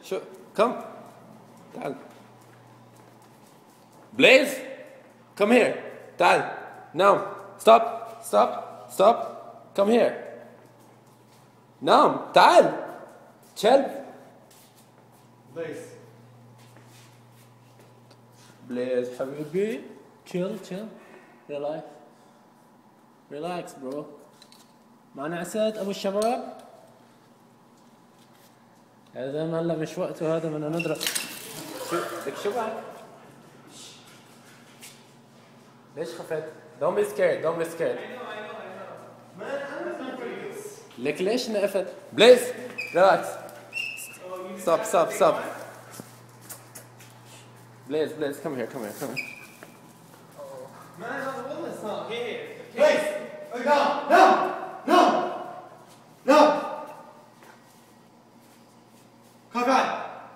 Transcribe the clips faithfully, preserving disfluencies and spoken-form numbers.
شو كم تعال بليز come here تعال نام stop stop stop come here نام تعال كلب بليز بليز حبيبي chill chill relax relax bro معنا عساد ابو الشباب هذا ما هلا مش وقته هذا بدنا ندرس شو لك شو بعد ليش خفت don't be scared don't be scared لك ليش نقفت بليز relax stop stop stop Blaze, Blaze, come here, come here, come here. Man, the woman's not here. Blaze! Oh, no! No! No! No! Come on!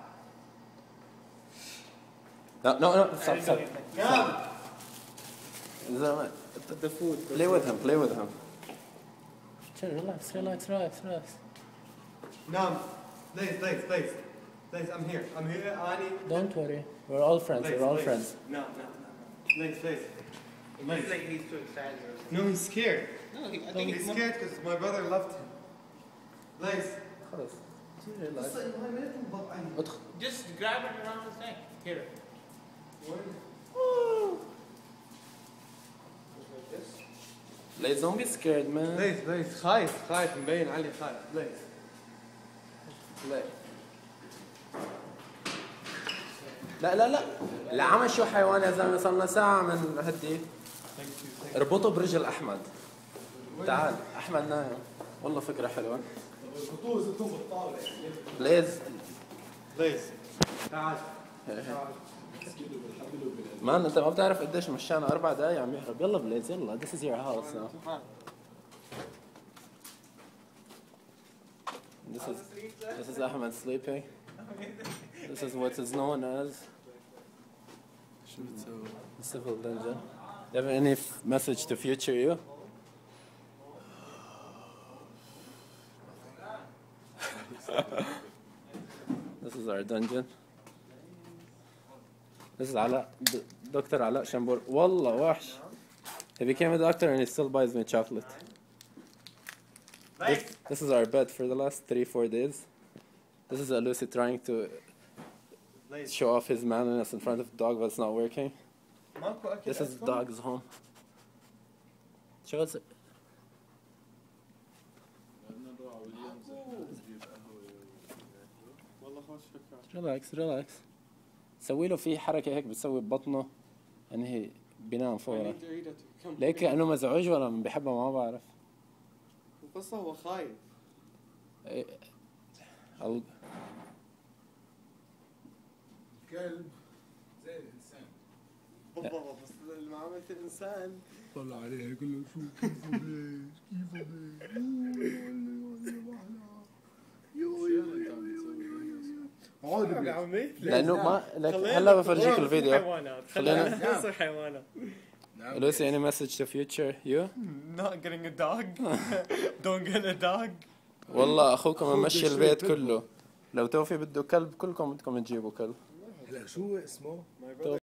No, no, no, stop, stop. No! زلمة, The food. play with him, play with him. Chill, relax, relax, relax, relax. No, Blaze, Blaze, Blaze. Blaze, I'm here. I'm here. I need. Don't worry. We're all friends. Blaze, We're all Blaze. friends. No, no, no. Blaze, Blaze. He's like he's too excited. Or something. No, he's scared. No, he, I think He's he's scared because my brother left him. Blaze. خلص. Listen, my little but I. ادخل. just grab it around his neck. Here. Blaze, don't be scared, man. Blaze, Blaze. خايف خايف مبين علي خايف. Blaze. لا لا لا لا لا عم شو حيوان يا زلمه صرنا ساعة من هدي اربطه برجل احمد تعال احمد نايم والله فكرة حلوة بليز Blaze. تعال. مان انت ما بتعرف قديش مشانا اربع دقايق عم يهرب يلا بليز يلا this is your house now this is this is Ahmed sleeping this is what is known as the civil dungeon do you have any message to future you this is our dungeon this is Ala Doctor Ala Shambur والله وحش he became a doctor and he still buys me chocolate This, this is our bed for the last three, four days. This is Lucy trying to show off his manliness in front of the dog, but it's not working. This is the dog's home. Show us it. Relax, relax. سوي له في حركة هيك بتسوي ببطنه إن هي بينام فورا. ليه كأنه مزعوج ولا بيحبها ما بعرف. بس هو خايف. إيه. ال... كلب زي الإنسان. بابا بس لما عملت الإنسان طلع عليه يقول له شو كيفه ليش كيفه ليش يو يو يو عمي لأنه ما لك هلا بفرجيك الفيديو. حيوانات. خلينا نصير حيوانات. Lucy, any message to future you? Not getting a dog. Don't get a dog. والله أخوكم ممشي البيت كله. لو توفي بده كلب كلكم بدكم تجيبوا كلب. هلا شو اسمه؟